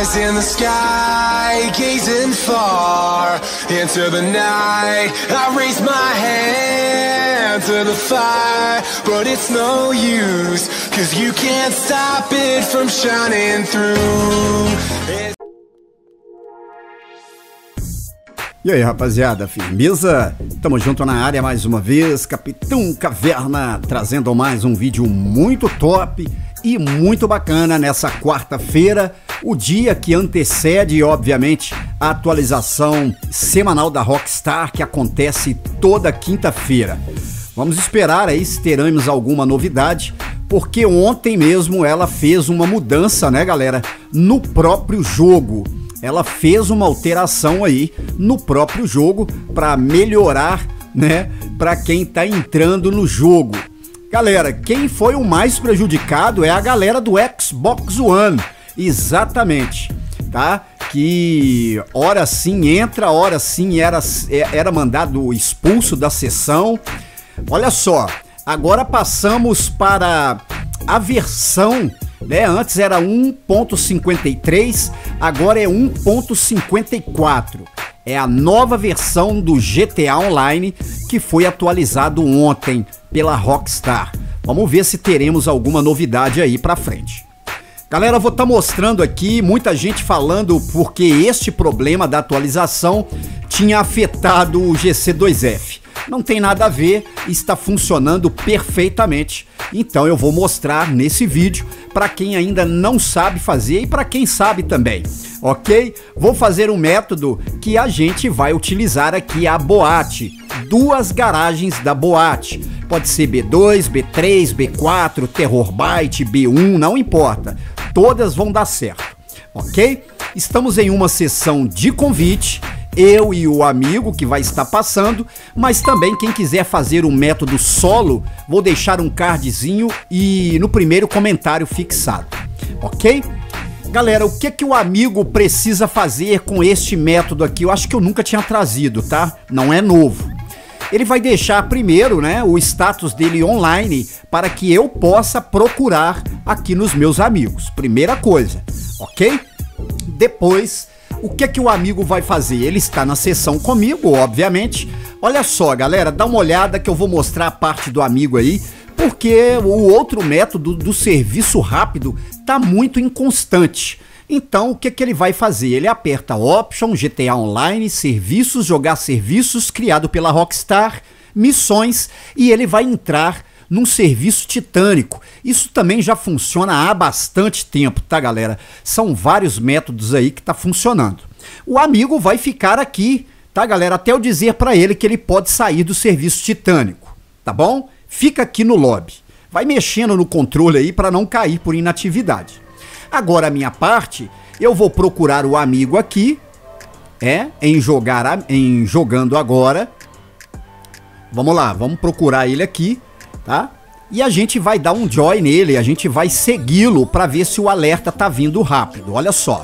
eyes in the sky, gazing far into the night. I raise my hand to the fire, but it's no use, 'cause you can't stop it from shining through. E aí, rapaziada, firmeza? Tamo junto na área mais uma vez, Capitão Caverna, trazendo mais um vídeo muito top e muito bacana nessa quarta-feira, o dia que antecede, obviamente, a atualização semanal da Rockstar, que acontece toda quinta-feira. Vamos esperar aí se teremos alguma novidade, porque ontem mesmo ela fez uma mudança, né, galera, no próprio jogo. Ela fez uma alteração aí no próprio jogo para melhorar, né, para quem tá entrando no jogo. Galera, quem foi o mais prejudicado é a galera do Xbox One, exatamente, tá? Que hora sim entra, hora sim era mandado expulso da sessão. Olha só, agora passamos para a versão, né? Antes era 1.53, agora é 1.54. É a nova versão do GTA Online que foi atualizado ontem pela Rockstar. Vamos ver se teremos alguma novidade aí pra frente. Galera, eu vou estar mostrando aqui, muita gente falando porque este problema da atualização tinha afetado o GC2F. Não tem nada a ver, está funcionando perfeitamente. Então eu vou mostrar nesse vídeo para quem ainda não sabe fazer e para quem sabe também, ok? Vou fazer um método que a gente vai utilizar aqui, a boate. Duas garagens da boate. Pode ser B2, B3, B4, Terror Byte, B1, não importa. Todas vão dar certo, ok? Estamos em uma sessão de convite, eu e o amigo que vai estar passando, mas também quem quiser fazer um método solo, vou deixar um cardzinho e no primeiro comentário fixado, ok? Galera, o que o amigo precisa fazer com este método aqui? Eu acho que eu nunca tinha trazido, tá? Não é novo. Ele vai deixar primeiro, né, o status dele online para que eu possa procurar aqui nos meus amigos. Primeira coisa, ok? Depois, o que o amigo vai fazer? Ele está na sessão comigo, obviamente. Olha só, galera, dá uma olhada que eu vou mostrar a parte do amigo aí, porque o outro método do serviço rápido tá muito inconstante. Então, o que ele vai fazer? Ele aperta Option, GTA Online, Serviços, Jogar Serviços, criado pela Rockstar, Missões, e ele vai entrar num serviço titânico. Isso também já funciona há bastante tempo, tá, galera? São vários métodos aí que tá funcionando. O amigo vai ficar aqui, tá, galera? Até eu dizer para ele que ele pode sair do serviço titânico, tá bom? Fica aqui no lobby. Vai mexendo no controle aí para não cair por inatividade. Agora a minha parte, eu vou procurar o amigo aqui, em jogando agora. Vamos lá, vamos procurar ele aqui, tá? E a gente vai dar um join nele, a gente vai segui-lo para ver se o alerta tá vindo rápido. Olha só.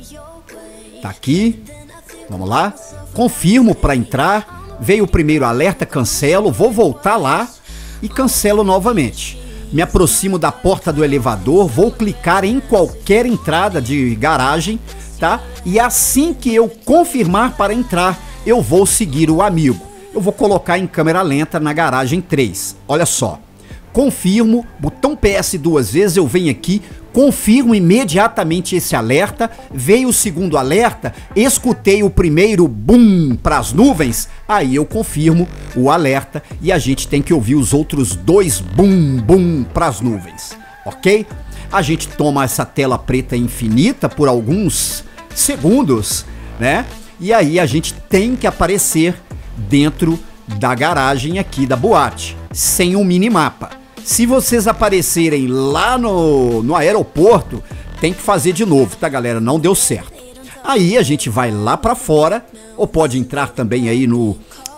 Tá aqui. Vamos lá. Confirmo para entrar. Veio o primeiro alerta, cancelo, vou voltar lá e cancelo novamente. Me aproximo da porta do elevador, vou clicar em qualquer entrada de garagem, tá? E assim que eu confirmar para entrar, eu vou seguir o amigo. Eu vou colocar em câmera lenta na garagem 3. Olha só. Confirmo, botão PS duas vezes, eu venho aqui, confirmo imediatamente esse alerta, veio o segundo alerta, escutei o primeiro boom para as nuvens, aí eu confirmo o alerta e a gente tem que ouvir os outros dois boom, boom para as nuvens, ok? A gente toma essa tela preta infinita por alguns segundos, né? E aí a gente tem que aparecer dentro da garagem aqui da boate, sem um minimapa. Se vocês aparecerem lá no aeroporto, tem que fazer de novo, tá, galera? Não deu certo. Aí a gente vai lá pra fora, ou pode entrar também aí no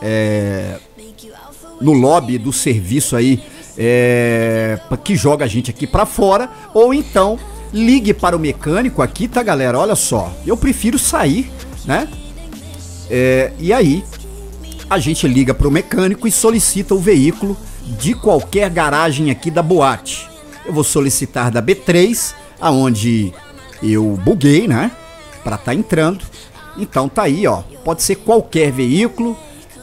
lobby do serviço aí, que joga a gente aqui pra fora, ou então ligue para o mecânico aqui, tá, galera? Olha só, eu prefiro sair, né? E aí a gente liga para o mecânico e solicita o veículo de qualquer garagem aqui da boate. Eu vou solicitar da B3, aonde eu buguei, né? para estar entrando. Então tá aí, ó, pode ser qualquer veículo.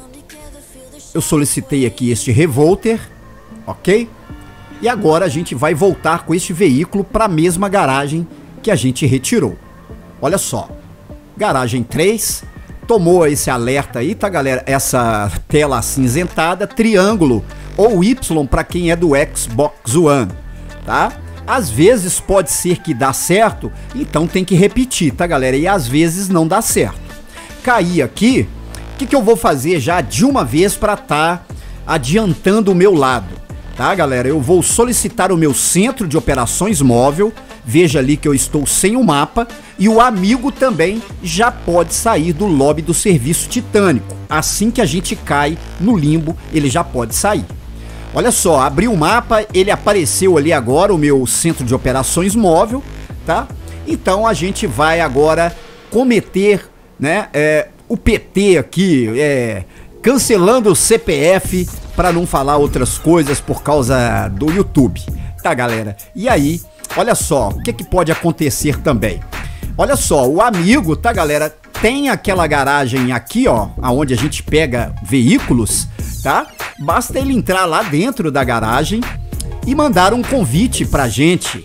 Eu solicitei aqui este Revolter, ok? E agora a gente vai voltar com este veículo para a mesma garagem que a gente retirou. Olha só, garagem 3, tomou esse alerta aí, tá galera? Essa tela acinzentada, triângulo ou Y para quem é do Xbox One, tá? Às vezes pode ser que dá certo, então tem que repetir, tá galera? E às vezes não dá certo. Caí aqui, o que eu vou fazer já de uma vez para estar adiantando o meu lado, tá galera? Eu vou solicitar o meu centro de operações móvel, veja ali que eu estou sem o mapa, e o amigo também já pode sair do lobby do serviço titânico. Assim que a gente cai no limbo, ele já pode sair. Olha só, abri o mapa, ele apareceu ali agora, o meu centro de operações móvel, tá? Então a gente vai agora cometer, né, o PT aqui, cancelando o CPF para não falar outras coisas por causa do YouTube, tá galera? E aí, olha só, o que pode acontecer também? Olha só, o amigo, tá galera, tem aquela garagem aqui, ó, aonde a gente pega veículos, tá? Basta ele entrar lá dentro da garagem e mandar um convite pra gente,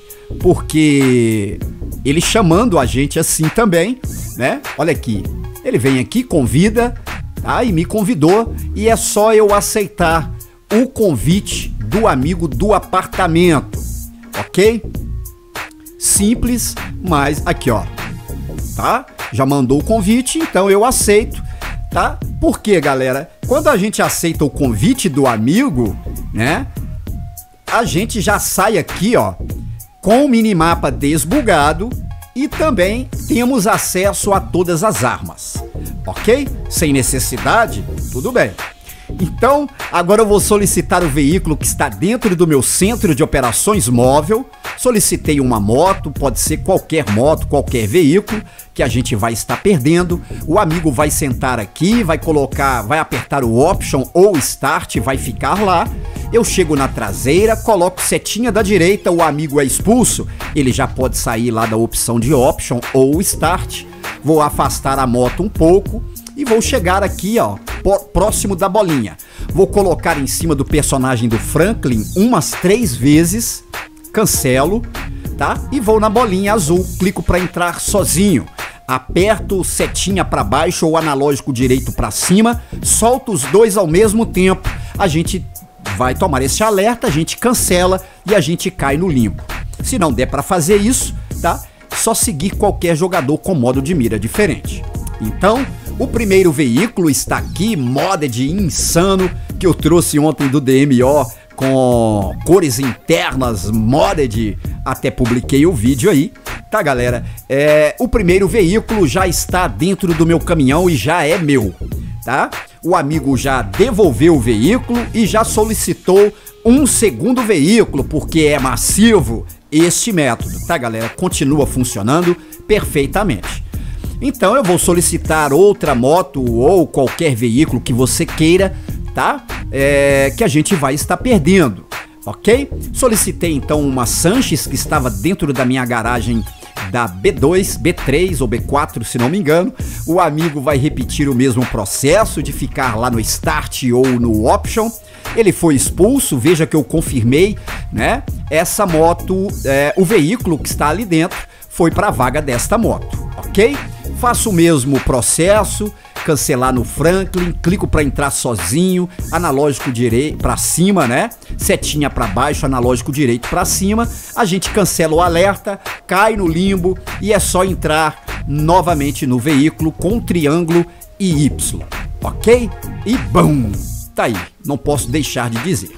porque ele chamando a gente assim também, né? Olha aqui, ele vem aqui, convida, tá? E me convidou, e é só eu aceitar o convite do amigo do apartamento, ok? Simples, mas aqui ó, tá? Já mandou o convite, então eu aceito, tá? Porque galera, quando a gente aceita o convite do amigo, né? A gente já sai aqui ó, com o minimapa desbugado e também temos acesso a todas as armas, ok? Sem necessidade, tudo bem. Então, agora eu vou solicitar o veículo que está dentro do meu centro de operações móvel. Solicitei uma moto, pode ser qualquer moto, qualquer veículo que a gente vai estar perdendo. O amigo vai sentar aqui, vai apertar o Option ou Start, vai ficar lá. Eu chego na traseira, coloco setinha da direita, o amigo é expulso, ele já pode sair lá da opção de Option ou Start. Vou afastar a moto um pouco e vou chegar aqui, ó, próximo da bolinha. Vou colocar em cima do personagem do Franklin umas 3 vezes, cancelo, tá? E vou na bolinha azul, clico para entrar sozinho. Aperto setinha para baixo ou analógico direito para cima, solto os dois ao mesmo tempo. A gente vai tomar esse alerta, a gente cancela e a gente cai no limbo. Se não der para fazer isso, tá? Só seguir qualquer jogador com modo de mira diferente. Então, o primeiro veículo está aqui, modded insano, que eu trouxe ontem do DMO com cores internas, modded, até publiquei o vídeo aí, tá galera? O primeiro veículo já está dentro do meu caminhão e já é meu, tá? O amigo já devolveu o veículo e já solicitou um segundo veículo, porque é massivo este método, tá galera? Continua funcionando perfeitamente. Então eu vou solicitar outra moto ou qualquer veículo que você queira, tá? Que a gente vai estar perdendo, ok? Solicitei então uma Sanches que estava dentro da minha garagem da B2, B3 ou B4, se não me engano. O amigo vai repetir o mesmo processo de ficar lá no Start ou no Option. Ele foi expulso, veja que eu confirmei, né? Essa moto, o veículo que está ali dentro foi para a vaga desta moto, ok? Faço o mesmo processo, cancelar no Franklin, clico para entrar sozinho, analógico direito para cima, né? Setinha para baixo, analógico direito para cima. A gente cancela o alerta, cai no limbo e é só entrar novamente no veículo com triângulo e Y, ok? E bum! Tá aí, não posso deixar de dizer.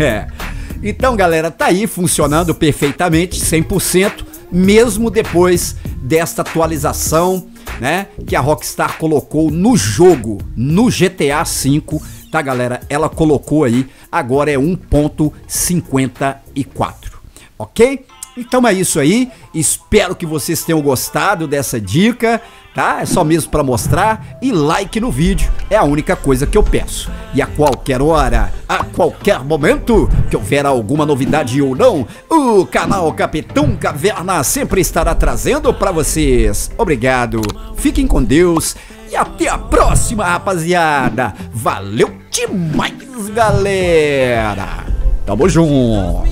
Então galera, tá aí funcionando perfeitamente, 100%, mesmo depois desta atualização, né, que a Rockstar colocou no jogo, no GTA V, tá galera? Ela colocou aí, agora é 1.54, ok? Então é isso aí, espero que vocês tenham gostado dessa dica, tá? É só mesmo para mostrar, e like no vídeo, é a única coisa que eu peço. E a qualquer hora, a qualquer momento, que houver alguma novidade ou não, o canal Capitão Caverna sempre estará trazendo para vocês. Obrigado, fiquem com Deus e até a próxima, rapaziada. Valeu demais, galera. Tamo junto.